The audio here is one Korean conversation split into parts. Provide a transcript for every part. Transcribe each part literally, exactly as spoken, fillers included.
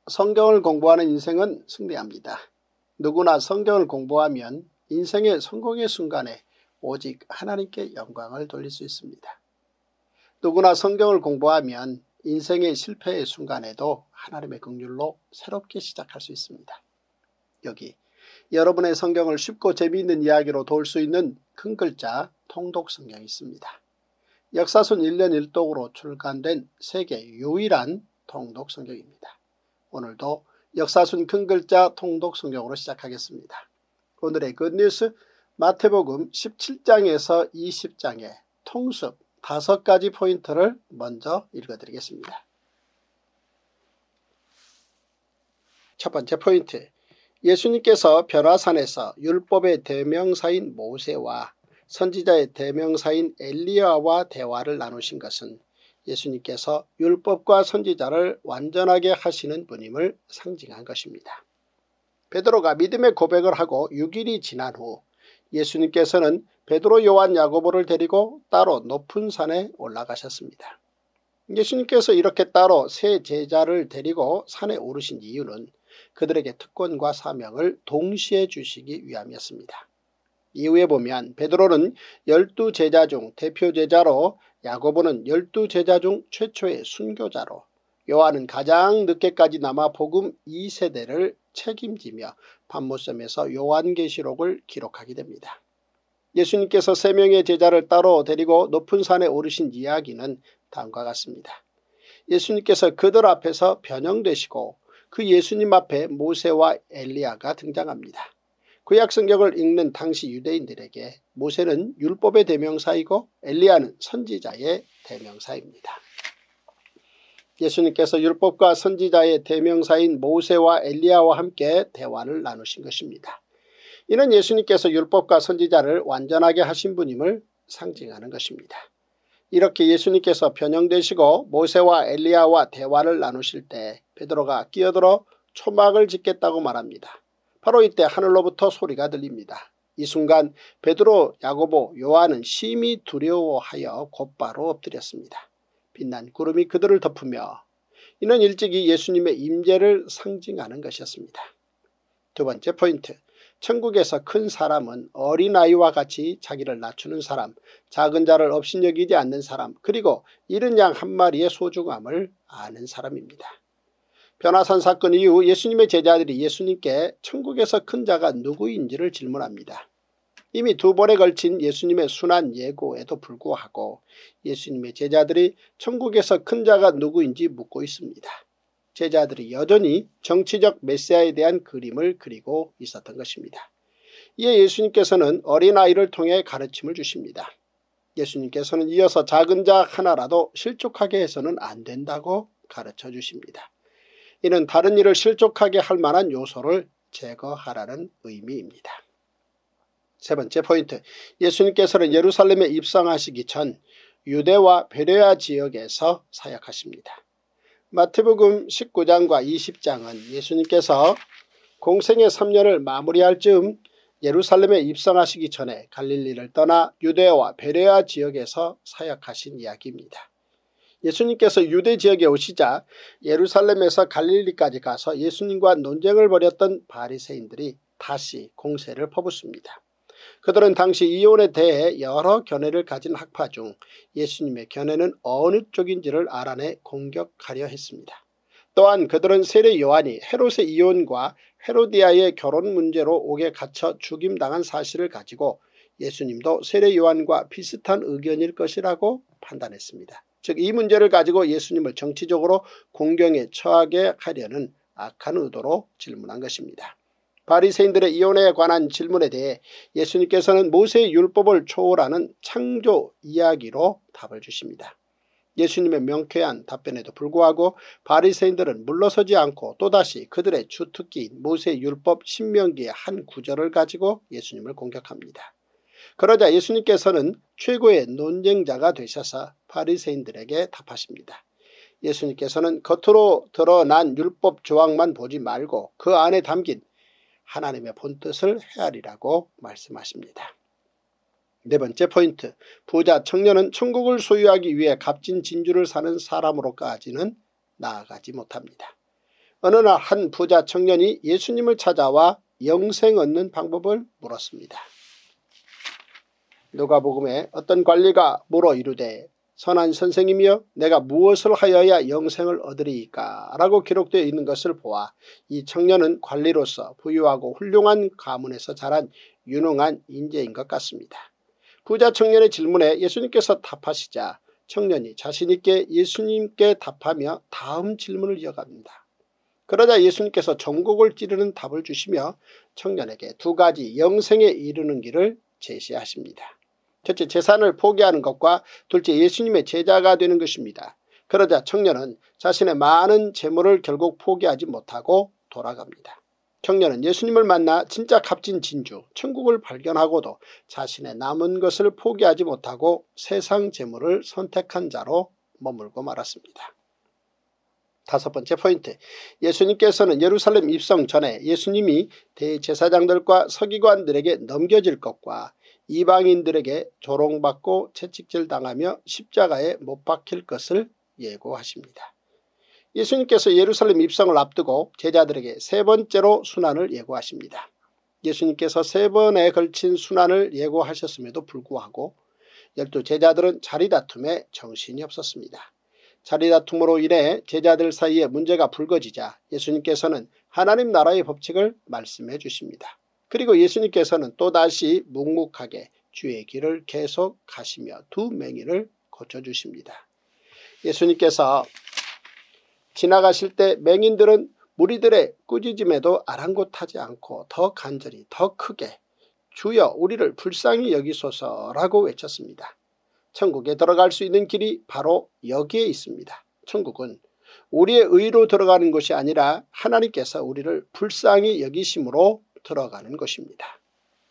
성경을 공부하는 인생은 승리합니다. 누구나 성경을 공부하면 인생의 성공의 순간에 오직 하나님께 영광을 돌릴 수 있습니다. 누구나 성경을 공부하면 인생의 실패의 순간에도 하나님의 긍휼로 새롭게 시작할 수 있습니다. 여기 여러분의 성경을 쉽고 재미있는 이야기로 도울 수 있는 큰 글자 통독 성경이 있습니다. 역사순 일 년 일 독으로 출간된 세계 유일한 통독 성경입니다. 오늘도 역사순 큰 글자 통독 성경으로 시작하겠습니다. 오늘의 굿뉴스 마태복음 십칠 장에서 이십 장의 통습 다섯 가지 포인트를 먼저 읽어드리겠습니다. 첫 번째 포인트, 예수님께서 벼라산에서 율법의 대명사인 모세와 선지자의 대명사인 엘리야와 대화를 나누신 것은 예수님께서 율법과 선지자를 완전하게 하시는 분임을 상징한 것입니다. 베드로가 믿음의 고백을 하고 육 일이 지난 후 예수님께서는 베드로, 요한, 야고보를 데리고 따로 높은 산에 올라가셨습니다. 예수님께서 이렇게 따로 세 제자를 데리고 산에 오르신 이유는 그들에게 특권과 사명을 동시에 주시기 위함이었습니다. 이후에 보면 베드로는 열두 제자 중 대표 제자로, 야고보는 열두 제자 중 최초의 순교자로, 요한은 가장 늦게까지 남아 복음 이 세대를 책임지며 patmos섬에서 요한계시록을 기록하게 됩니다. 예수님께서 세 명의 제자를 따로 데리고 높은 산에 오르신 이야기는 다음과 같습니다. 예수님께서 그들 앞에서 변형되시고 그 예수님 앞에 모세와 엘리야가 등장합니다. 구약 성경을 읽는 당시 유대인들에게 모세는 율법의 대명사이고 엘리야는 선지자의 대명사입니다. 예수님께서 율법과 선지자의 대명사인 모세와 엘리야와 함께 대화를 나누신 것입니다. 이는 예수님께서 율법과 선지자를 완전하게 하신 분임을 상징하는 것입니다. 이렇게 예수님께서 변형되시고 모세와 엘리야와 대화를 나누실 때 베드로가 끼어들어 초막을 짓겠다고 말합니다. 바로 이때 하늘로부터 소리가 들립니다. 이 순간 베드로, 야고보, 요한은 심히 두려워하여 곧바로 엎드렸습니다. 빛난 구름이 그들을 덮으며 이는 일찍이 예수님의 임재를 상징하는 것이었습니다. 두 번째 포인트, 천국에서 큰 사람은 어린아이와 같이 자기를 낮추는 사람, 작은 자를 업신여기지 않는 사람, 그리고 이른 양 한 마리의 소중함을 아는 사람입니다. 변화산 사건 이후 예수님의 제자들이 예수님께 천국에서 큰 자가 누구인지를 질문합니다. 이미 두 번에 걸친 예수님의 순한 예고에도 불구하고 예수님의 제자들이 천국에서 큰 자가 누구인지 묻고 있습니다. 제자들이 여전히 정치적 메시아에 대한 그림을 그리고 있었던 것입니다. 이에 예수님께서는 어린아이를 통해 가르침을 주십니다. 예수님께서는 이어서 작은 자 하나라도 실족하게 해서는 안 된다고 가르쳐 주십니다. 이는 다른 일을 실족하게 할 만한 요소를 제거하라는 의미입니다. 세 번째 포인트, 예수님께서는 예루살렘에 입성하시기 전 유대와 베레아 지역에서 사역하십니다. 마태복음 십구 장과 이십 장은 예수님께서 공생의 삼 년을 마무리할 즈음 예루살렘에 입성하시기 전에 갈릴리를 떠나 유대와 베레아 지역에서 사역하신 이야기입니다. 예수님께서 유대 지역에 오시자 예루살렘에서 갈릴리까지 가서 예수님과 논쟁을 벌였던 바리새인들이 다시 공세를 퍼붓습니다. 그들은 당시 이혼에 대해 여러 견해를 가진 학파 중 예수님의 견해는 어느 쪽인지를 알아내 공격하려 했습니다. 또한 그들은 세례 요한이 헤롯의 이혼과 헤로디아의 결혼 문제로 옥에 갇혀 죽임당한 사실을 가지고 예수님도 세례 요한과 비슷한 의견일 것이라고 판단했습니다. 즉 이 문제를 가지고 예수님을 정치적으로 공경에 처하게 하려는 악한 의도로 질문한 것입니다. 바리새인들의 이혼에 관한 질문에 대해 예수님께서는 모세의 율법을 초월하는 창조 이야기로 답을 주십니다. 예수님의 명쾌한 답변에도 불구하고 바리새인들은 물러서지 않고 또다시 그들의 주특기인 모세의 율법 신명기의 한 구절을 가지고 예수님을 공격합니다. 그러자 예수님께서는 최고의 논쟁자가 되셔서 바리새인들에게 답하십니다. 예수님께서는 겉으로 드러난 율법 조항만 보지 말고 그 안에 담긴 하나님의 본뜻을 헤아리라고 말씀하십니다. 네 번째 포인트, 부자 청년은 천국을 소유하기 위해 값진 진주를 사는 사람으로까지는 나아가지 못합니다. 어느 날 한 부자 청년이 예수님을 찾아와 영생 얻는 방법을 물었습니다. 누가복음에 어떤 관리가 물어 이르되 선한 선생님이여 내가 무엇을 하여야 영생을 얻으리이까 라고 기록되어 있는 것을 보아 이 청년은 관리로서 부유하고 훌륭한 가문에서 자란 유능한 인재인 것 같습니다. 부자 청년의 질문에 예수님께서 답하시자 청년이 자신있게 예수님께 답하며 다음 질문을 이어갑니다. 그러자 예수님께서 전곡을 찌르는 답을 주시며 청년에게 두 가지 영생에 이르는 길을 제시하십니다. 첫째, 재산을 포기하는 것과 둘째, 예수님의 제자가 되는 것입니다. 그러자 청년은 자신의 많은 재물을 결국 포기하지 못하고 돌아갑니다. 청년은 예수님을 만나 진짜 값진 진주, 천국을 발견하고도 자신의 남은 것을 포기하지 못하고 세상 재물을 선택한 자로 머물고 말았습니다. 다섯 번째 포인트, 예수님께서는 예루살렘 입성 전에 예수님이 대제사장들과 서기관들에게 넘겨질 것과 이방인들에게 조롱받고 채찍질 당하며 십자가에 못 박힐 것을 예고하십니다. 예수님께서 예루살렘 입성을 앞두고 제자들에게 세 번째로 순환을 예고하십니다. 예수님께서 세 번에 걸친 순환을 예고하셨음에도 불구하고 열두 제자들은 자리다툼에 정신이 없었습니다. 자리다툼으로 인해 제자들 사이에 문제가 불거지자 예수님께서는 하나님 나라의 법칙을 말씀해 주십니다. 그리고 예수님께서는 또다시 묵묵하게 주의 길을 계속 가시며 두 맹인을 고쳐주십니다. 예수님께서 지나가실 때 맹인들은 무리들의 꾸짖음에도 아랑곳하지 않고 더 간절히 더 크게 주여 우리를 불쌍히 여기소서라고 외쳤습니다. 천국에 들어갈 수 있는 길이 바로 여기에 있습니다. 천국은 우리의 의로 들어가는 것이 아니라 하나님께서 우리를 불쌍히 여기심으로 들어가는 것입니다.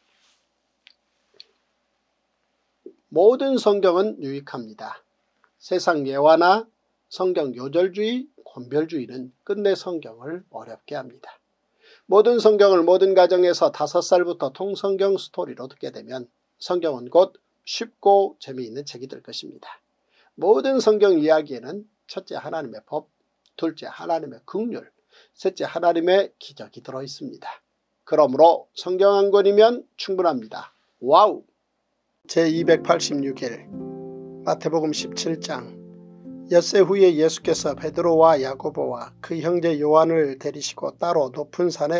모든 성경은 유익합니다. 세상 예화나 성경 요절주의, 권별주의는 끝내 성경을 어렵게 합니다. 모든 성경을 모든 가정에서 다섯 살부터 통성경 스토리로 듣게 되면 성경은 곧 쉽고 재미있는 책이 될 것입니다. 모든 성경 이야기에는 첫째 하나님의 법, 둘째 하나님의 긍휼, 셋째 하나님의 기적이 들어있습니다. 그러므로 성경 한 권이면 충분합니다. 와우! 제이백팔십육 일 마태복음 십칠 장. 엿새 후에 예수께서 베드로와 야고보와 그 형제 요한을 데리시고 따로 높은 산에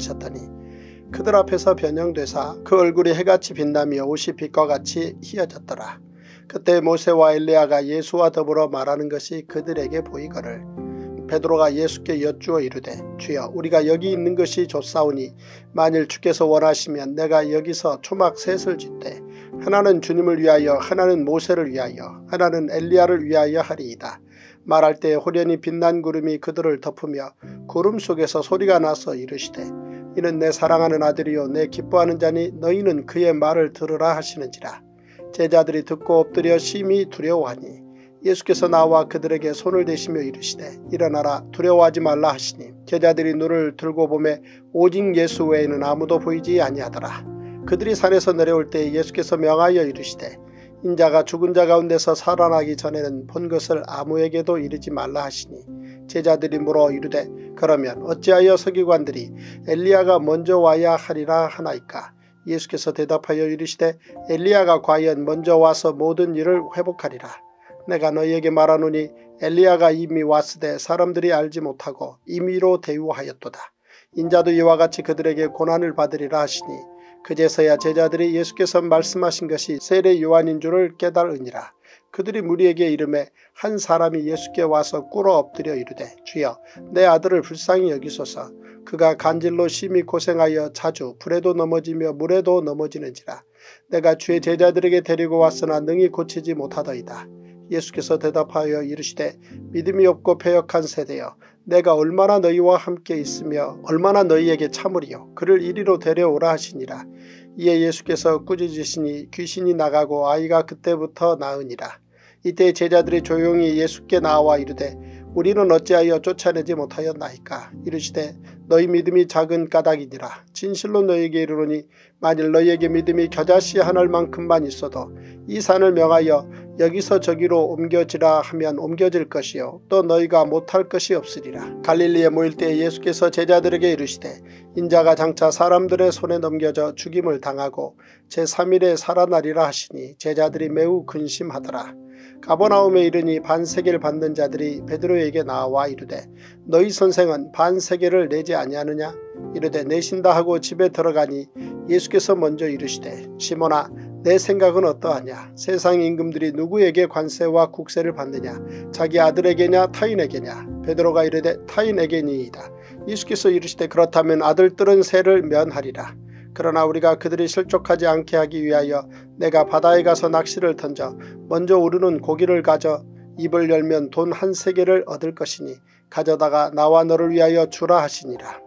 올라가셨더니 그들 앞에서 변형되사 그 얼굴이 해같이 빛나며 옷이 빛과 같이 희어졌더라. 그때 모세와 엘리야가 예수와 더불어 말하는 것이 그들에게 보이거늘 베드로가 예수께 여쭈어 이르되 주여 우리가 여기 있는 것이 좋사오니 만일 주께서 원하시면 내가 여기서 초막 셋을 짓되 하나는 주님을 위하여 하나는 모세를 위하여 하나는 엘리야를 위하여 하리이다. 말할 때 호련히 빛난 구름이 그들을 덮으며 구름 속에서 소리가 나서 이르시되 이는 내 사랑하는 아들이요 내 기뻐하는 자니 너희는 그의 말을 들으라 하시는지라. 제자들이 듣고 엎드려 심히 두려워하니 예수께서 나와 그들에게 손을 대시며 이르시되 일어나라 두려워하지 말라 하시니 제자들이 눈을 들고 보매 오직 예수 외에는 아무도 보이지 아니하더라. 그들이 산에서 내려올 때 예수께서 명하여 이르시되 인자가 죽은 자 가운데서 살아나기 전에는 본 것을 아무에게도 이르지 말라 하시니 제자들이 물어 이르되 그러면 어찌하여 서기관들이 엘리야가 먼저 와야 하리라 하나이까. 예수께서 대답하여 이르시되 엘리야가 과연 먼저 와서 모든 일을 회복하리라. 내가 너희에게 말하노니 엘리야가 이미 왔으되 사람들이 알지 못하고 임의로 대우하였도다. 인자도 이와 같이 그들에게 고난을 받으리라 하시니 그제서야 제자들이 예수께서 말씀하신 것이 세례 요한인 줄을 깨달으니라. 그들이 무리에게 이르매 한 사람이 예수께 와서 꿇어 엎드려 이르되 주여 내 아들을 불쌍히 여기소서. 그가 간질로 심히 고생하여 자주 불에도 넘어지며 물에도 넘어지는지라. 내가 주의 제자들에게 데리고 왔으나 능히 고치지 못하더이다. 예수께서 대답하여 이르시되 믿음이 없고 패역한 세대여 내가 얼마나 너희와 함께 있으며 얼마나 너희에게 참으리요. 그를 이리로 데려오라 하시니라. 이에 예수께서 꾸짖으시니 귀신이 나가고 아이가 그때부터 나으니라. 이때 제자들이 조용히 예수께 나와 이르되 우리는 어찌하여 쫓아내지 못하였나이까. 이르시되 너희 믿음이 작은 까닭이니라. 진실로 너희에게 이르노니 만일 너희에게 믿음이 겨자씨 하늘만큼만 있어도 이 산을 명하여 여기서 저기로 옮겨지라 하면 옮겨질 것이요 또 너희가 못할 것이 없으리라. 갈릴리에 모일 때 예수께서 제자들에게 이르시되 인자가 장차 사람들의 손에 넘겨져 죽임을 당하고 제삼 일에 살아나리라 하시니 제자들이 매우 근심하더라. 가버나움에 이르니 반세계를 받는 자들이 베드로에게 나와 이르되 너희 선생은 반세계를 내지 아니하느냐. 이르되 내신다 하고 집에 들어가니 예수께서 먼저 이르시되 시몬아 내 생각은 어떠하냐. 세상 임금들이 누구에게 관세와 국세를 받느냐. 자기 아들에게냐 타인에게냐. 베드로가 이르되 타인에게니이다. 예수께서 이르시되 그렇다면 아들들은 세를 면하리라. 그러나 우리가 그들이 실족하지 않게 하기 위하여 내가 바다에 가서 낚시를 던져 먼저 오르는 고기를 가져 입을 열면 돈 한 세겔을 얻을 것이니 가져다가 나와 너를 위하여 주라 하시니라.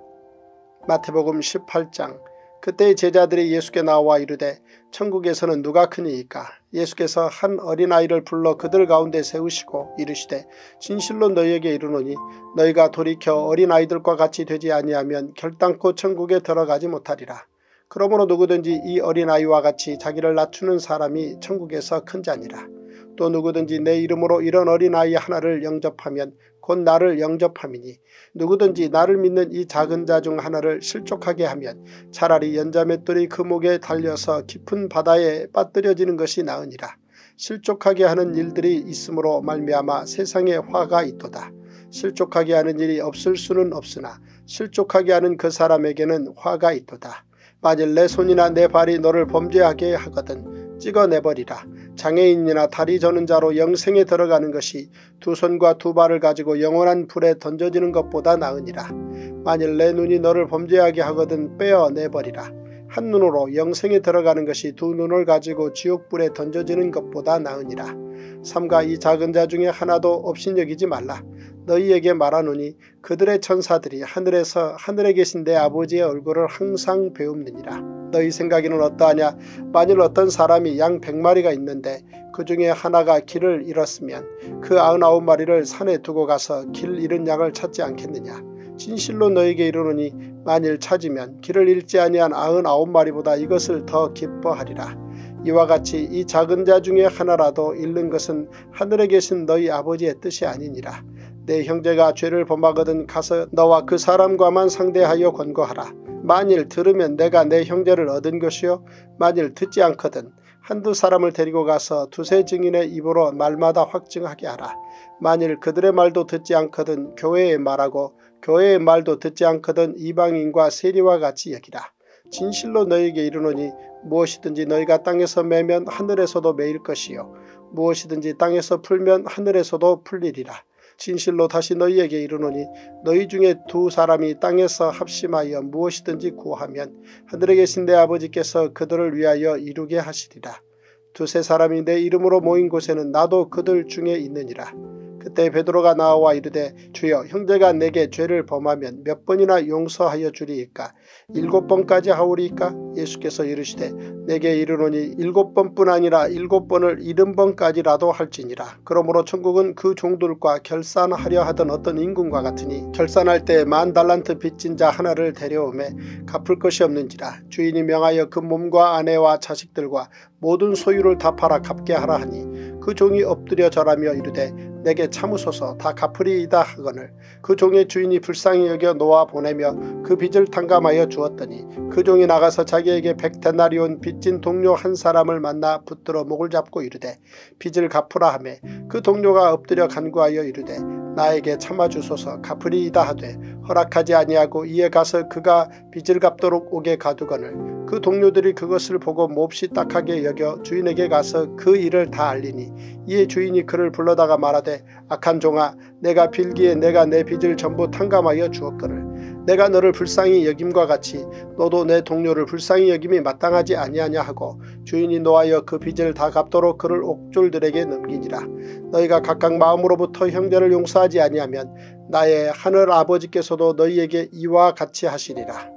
마태복음 십팔 장. 그때 제자들이 예수께 나와 이르되 천국에서는 누가 크니이까. 예수께서 한 어린아이를 불러 그들 가운데 세우시고 이르시되 진실로 너희에게 이르노니 너희가 돌이켜 어린아이들과 같이 되지 아니하면 결단코 천국에 들어가지 못하리라. 그러므로 누구든지 이 어린아이와 같이 자기를 낮추는 사람이 천국에서 큰 자니라. 또 누구든지 내 이름으로 이런 어린아이 하나를 영접하면 곧 나를 영접함이니 누구든지 나를 믿는 이 작은 자 중 하나를 실족하게 하면 차라리 연자맷돌이 그 목에 달려서 깊은 바다에 빠뜨려지는 것이 나으니라. 실족하게 하는 일들이 있으므로 말미암아 세상에 화가 있도다. 실족하게 하는 일이 없을 수는 없으나 실족하게 하는 그 사람에게는 화가 있도다. 만일 내 손이나 내 발이 너를 범죄하게 하거든 찍어내버리라. 장애인이나 다리 저는 자로 영생에 들어가는 것이 두 손과 두 발을 가지고 영원한 불에 던져지는 것보다 나으니라. 만일 내 눈이 너를 범죄하게 하거든 빼어내버리라. 한 눈으로 영생에 들어가는 것이 두 눈을 가지고 지옥불에 던져지는 것보다 나으니라. 삼가 이 작은 자 중에 하나도 업신여기지 말라. 너희에게 말하노니 그들의 천사들이 하늘에서 하늘에 계신 내 아버지의 얼굴을 항상 배움느니라. 너희 생각에는 어떠하냐. 만일 어떤 사람이 양 백마리가 있는데 그 중에 하나가 길을 잃었으면 그 아흔아홉 마리를 산에 두고 가서 길 잃은 양을 찾지 않겠느냐. 진실로 너희에게 이르노니 만일 찾으면 길을 잃지 아니한 아흔아홉 마리보다 이것을 더 기뻐하리라. 이와 같이 이 작은 자 중에 하나라도 잃는 것은 하늘에 계신 너희 아버지의 뜻이 아니니라. 내 형제가 죄를 범하거든 가서 너와 그 사람과만 상대하여 권고하라. 만일 들으면 내가 내 형제를 얻은 것이요 만일 듣지 않거든 한두 사람을 데리고 가서 두세 증인의 입으로 말마다 확증하게 하라. 만일 그들의 말도 듣지 않거든 교회의 말하고 교회의 말도 듣지 않거든 이방인과 세리와 같이 여기라. 진실로 너희에게 이르노니 무엇이든지 너희가 땅에서 매면 하늘에서도 매일 것이요 무엇이든지 땅에서 풀면 하늘에서도 풀리리라. 진실로 다시 너희에게 이르노니 너희 중에 두 사람이 땅에서 합심하여 무엇이든지 구하면 하늘에 계신 내 아버지께서 그들을 위하여 이루게 하시리라. 두세 사람이 내 이름으로 모인 곳에는 나도 그들 중에 있느니라. 그때 베드로가 나와 이르되 주여 형제가 내게 죄를 범하면 몇 번이나 용서하여 주리이까. 일곱 번까지 하오리이까. 예수께서 이르시되 내게 이르노니 일곱 번뿐 아니라 일곱 번을 일흔 번까지라도 할지니라. 그러므로 천국은 그 종들과 결산하려 하던 어떤 임금과 같으니 결산할 때 만 달란트 빚진 자 하나를 데려오매 갚을 것이 없는지라. 주인이 명하여 그 몸과 아내와 자식들과 모든 소유를 다 팔아 갚게 하라 하니 그 종이 엎드려 절하며 이르되 내게 참으소서 다 갚으리이다 하거늘 그 종의 주인이 불쌍히 여겨 놓아 보내며 그 빚을 탕감하여 주었더니 그 종이 나가서 자기에게 백 데나리온 빚진 동료 한 사람을 만나 붙들어 목을 잡고 이르되 빚을 갚으라 하매 그 동료가 엎드려 간구하여 이르되 나에게 참아주소서 갚으리이다 하되 허락하지 아니하고 이에 가서 그가 빚을 갚도록 오게 가두거늘 그 동료들이 그것을 보고 몹시 딱하게 여겨 주인에게 가서 그 일을 다 알리니 이에 주인이 그를 불러다가 말하되 악한 종아 내가 빌기에 내가 내 빚을 전부 탕감하여 주었거늘 내가 너를 불쌍히 여김과 같이 너도 내 동료를 불쌍히 여김이 마땅하지 아니하냐 하고 주인이 노하여 그 빚을 다 갚도록 그를 옥졸들에게 넘기니라. 너희가 각각 마음으로부터 형제를 용서하지 아니하면 나의 하늘 아버지께서도 너희에게 이와 같이 하시리라.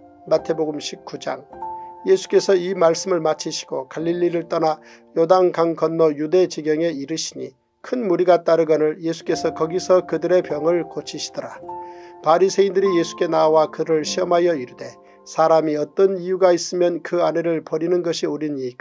마태복음 십구 장. 예수께서 이 말씀을 마치시고 갈릴리를 떠나 요단강 건너 유대 지경에 이르시니 큰 무리가 따르거늘 예수께서 거기서 그들의 병을 고치시더라. 바리새인들이 예수께 나와 그를 시험하여 이르되 사람이 어떤 이유가 있으면 그 아내를 버리는 것이 옳으니이까.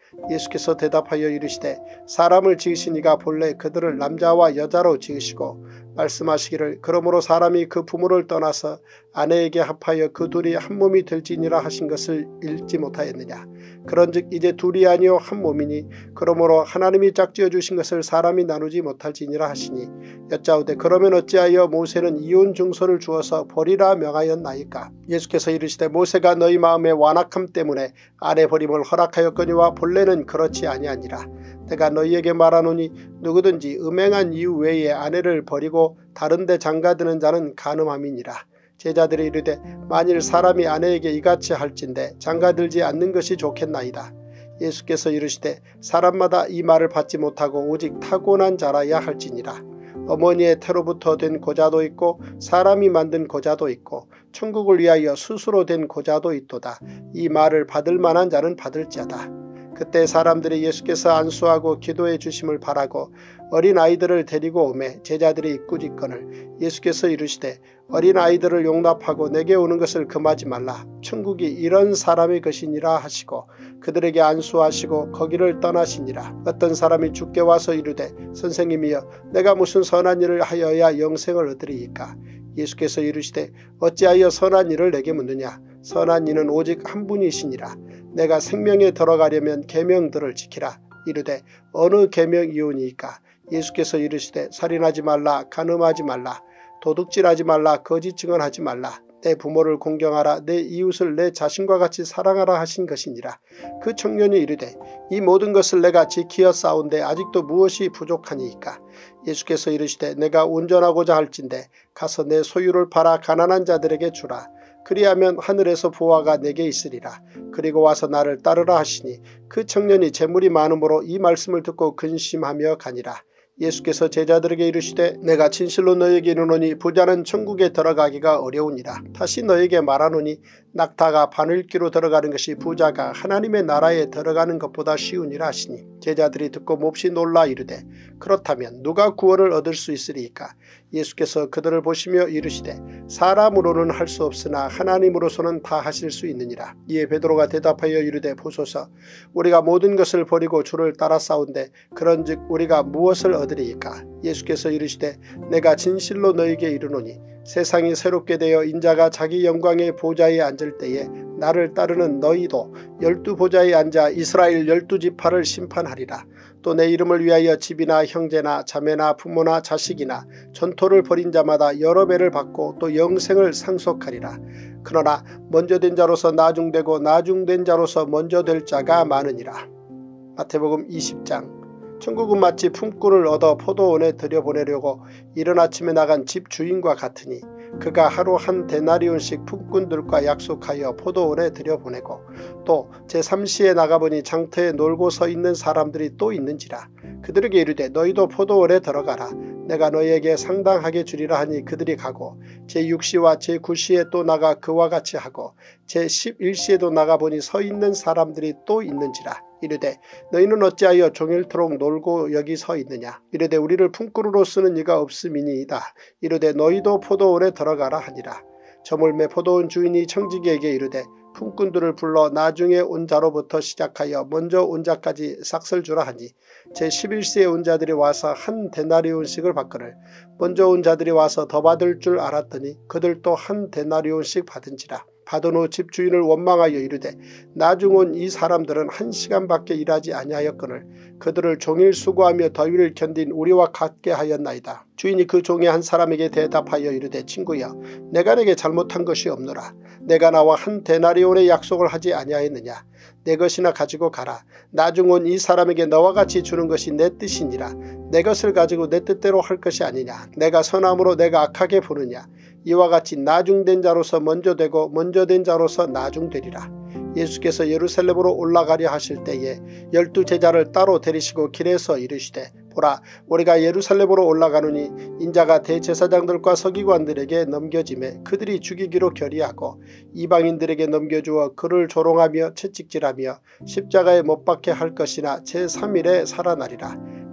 예수께서 대답하여 이르시되 사람을 지으시니가 본래 그들을 남자와 여자로 지으시고 말씀하시기를 그러므로 사람이 그 부모를 떠나서 아내에게 합하여 그 둘이 한 몸이 될지니라 하신 것을 읽지 못하였느냐. 그런즉 이제 둘이 아니요 한 몸이니 그러므로 하나님이 짝지어 주신 것을 사람이 나누지 못할지니라 하시니 여짜오되 그러면 어찌하여 모세는 이혼 증서를 주어서 버리라 명하였나이까. 예수께서 이르시되 모세가 너희 마음의 완악함 때문에 아내 버림을 허락하였거니와 본래는 그렇지 아니하니라. 내가 너희에게 말하노니 누구든지 음행한 이유 외에 아내를 버리고 다른 데 장가드는 자는 간음함이니라. 제자들이 이르되 만일 사람이 아내에게 이같이 할진대 장가들지 않는 것이 좋겠나이다. 예수께서 이르시되 사람마다 이 말을 받지 못하고 오직 타고난 자라야 할지니라. 어머니의 태로부터 된 고자도 있고 사람이 만든 고자도 있고 천국을 위하여 스스로 된 고자도 있도다. 이 말을 받을 만한 자는 받을지어다. 그때 사람들이 예수께서 안수하고 기도해 주심을 바라고 어린아이들을 데리고 오매 제자들이 꾸짖거늘 예수께서 이르시되 어린아이들을 용납하고 내게 오는 것을 금하지 말라. 천국이 이런 사람의 것이니라 하시고 그들에게 안수하시고 거기를 떠나시니라. 어떤 사람이 주께 와서 이르되 선생님이여 내가 무슨 선한 일을 하여야 영생을 얻으리이까. 예수께서 이르시되 어찌하여 선한 일을 내게 묻느냐. 선한 이는 오직 한 분이시니라. 내가 생명에 들어가려면 계명들을 지키라. 이르되 어느 계명이오니이까. 예수께서 이르시되 살인하지 말라, 간음하지 말라, 도둑질하지 말라, 거짓 증언하지 말라, 내 부모를 공경하라, 내 이웃을 내 자신과 같이 사랑하라 하신 것이니라. 그 청년이 이르되 이 모든 것을 내가 지키어 싸운데 아직도 무엇이 부족하니이까. 예수께서 이르시되 내가 온전하고자 할진대 가서 내 소유를 팔아 가난한 자들에게 주라. 그리하면 하늘에서 보화가 내게 있으리라. 그리고 와서 나를 따르라 하시니 그 청년이 재물이 많음으로 이 말씀을 듣고 근심하며 가니라. 예수께서 제자들에게 이르시되 내가 진실로 너희에게 이르노니 부자는 천국에 들어가기가 어려우니라. 다시 너희에게 말하노니 낙타가 바늘귀로 들어가는 것이 부자가 하나님의 나라에 들어가는 것보다 쉬우니라 하시니 제자들이 듣고 몹시 놀라 이르되 그렇다면 누가 구원을 얻을 수 있으리이까. 예수께서 그들을 보시며 이르시되 사람으로는 할 수 없으나 하나님으로서는 다 하실 수 있느니라. 이에 베드로가 대답하여 이르되 보소서 우리가 모든 것을 버리고 주를 따라 싸운데 그런즉 우리가 무엇을 얻으리이까. 예수께서 이르시되 내가 진실로 너희에게 이르노니 세상이 새롭게 되어 인자가 자기 영광의 보좌에 앉을 때에 나를 따르는 너희도 열두 보좌에 앉아 이스라엘 열두 지파를 심판하리라. 또 내 이름을 위하여 집이나 형제나 자매나 부모나 자식이나 전토를 벌인 자마다 여러 배를 받고 또 영생을 상속하리라. 그러나 먼저 된 자로서 나중되고 나중된 자로서 먼저 될 자가 많으니라. 마태복음 이십 장. 천국은 마치 품꾼을 얻어 포도원에 들여보내려고 이른 아침에 나간 집 주인과 같으니 그가 하루 한 데나리온씩 품꾼들과 약속하여 포도원에 들여보내고 또 제삼 시에 나가보니 장터에 놀고 서 있는 사람들이 또 있는지라. 그들에게 이르되 너희도 포도원에 들어가라. 내가 너희에게 상당하게 주리라 하니 그들이 가고 제육 시와 제구 시에 또 나가 그와 같이 하고 제십일 시에도 나가보니 서 있는 사람들이 또 있는지라. 이르되 너희는 어찌하여 종일토록 놀고 여기 서 있느냐. 이르되 우리를 품꾼으로 쓰는 이가 없음이니이다. 이르되 너희도 포도원에 들어가라 하니라. 저물매 포도원 주인이 청지기에게 이르되 품꾼들을 불러 나중에 온 자로부터 시작하여 먼저 온 자까지 싹을 주라 하니 제십일 시에 온 자들이 와서 한 데나리온씩을 받거늘 먼저 온 자들이 와서 더 받을 줄 알았더니 그들도 한 데나리온씩 받은지라. 받은 후 집주인을 원망하여 이르되 나중 온 이 사람들은 한 시간밖에 일하지 아니하였거늘 그들을 종일 수고하며 더위를 견딘 우리와 같게 하였나이다. 주인이 그 종의 한 사람에게 대답하여 이르되 친구여 내가 내게 잘못한 것이 없노라. 내가 나와 한 데나리온의 약속을 하지 아니하였느냐. 내 것이나 가지고 가라. 나중 온 이 사람에게 너와 같이 주는 것이 내 뜻이니라. 내 것을 가지고 내 뜻대로 할 것이 아니냐. 내가 선함으로 내가 악하게 보느냐. 이와 같이 나중된 자로서 먼저 되고 먼저 된 자로서 나중되리라. 예수께서 예루살렘으로 올라가려 하실 때에 열두 제자를 따로 데리시고 길에서 이르시되 보라 우리가 예루살렘으로 올라가노니 인자가 대제사장들과 서기관들에게 넘겨지매 그들이 죽이기로 결의하고 이방인들에게 넘겨주어 그를 조롱하며 채찍질하며 십자가에 못 박게 할 것이나 제삼 일에 살아나리라.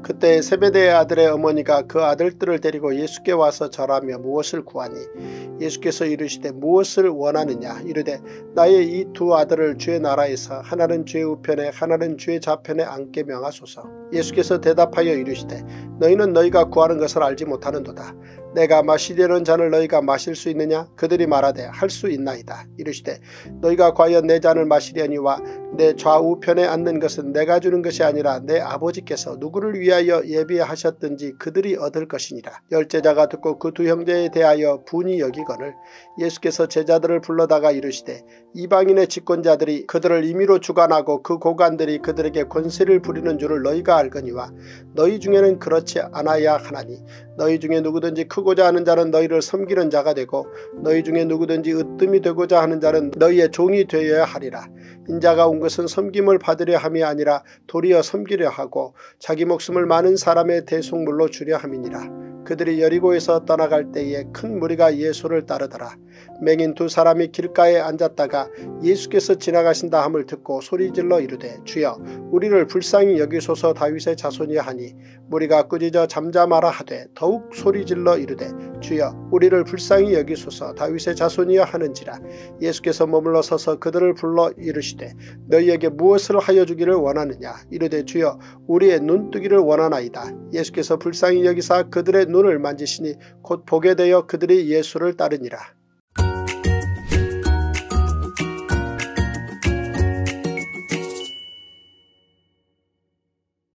그때 세베대의 아들의 어머니가 그 아들들을 데리고 예수께 와서 절하며 무엇을 구하니 예수께서 이르시되 무엇을 원하느냐 이르되 나의 이 두 아들을 주의 나라에서 하나는 주의 우편에 하나는 주의 좌편에 앉게 명하소서. 예수께서 대답하여 이르시되 너희는 너희가 구하는 것을 알지 못하는도다. 내가 마시려는 잔을 너희가 마실 수 있느냐? 그들이 말하되 할 수 있나이다. 이르시되 너희가 과연 내 잔을 마시려니와 내 좌우편에 앉는 것은 내가 주는 것이 아니라 내 아버지께서 누구를 위하여 예비하셨든지 그들이 얻을 것이니라. 열제자가 듣고 그 두 형제에 대하여 분이 여기거늘 예수께서 제자들을 불러다가 이르시되 이방인의 집권자들이 그들을 임의로 주관하고 그 고관들이 그들에게 권세를 부리는 줄을 너희가 알거니와 너희 중에는 그렇지 않아야 하나니 너희 중에 누구든지 크고자 하는 자는 너희를 섬기는 자가 되고 너희 중에 누구든지 으뜸이 되고자 하는 자는 너희의 종이 되어야 하리라. 인자가 온 것은 섬김을 받으려 함이 아니라 도리어 섬기려 하고 자기 목숨을 많은 사람의 대속물로 주려 함이니라. 그들이 여리고에서 떠나갈 때에 큰 무리가 예수를 따르더라. 맹인 두 사람이 길가에 앉았다가 예수께서 지나가신다 함을 듣고 소리질러 이르되 주여 우리를 불쌍히 여기소서 다윗의 자손이여 하니 무리가 꾸짖어 잠잠하라 하되 더욱 소리질러 이르되 주여 우리를 불쌍히 여기소서 다윗의 자손이여 하는지라. 예수께서 머물러 서서 그들을 불러 이르시되 너희에게 무엇을 하여 주기를 원하느냐 이르되 주여 우리의 눈뜨기를 원하나이다. 예수께서 불쌍히 여기사 그들의 눈을 만지시니 곧 보게 되어 그들이 예수를 따르니라.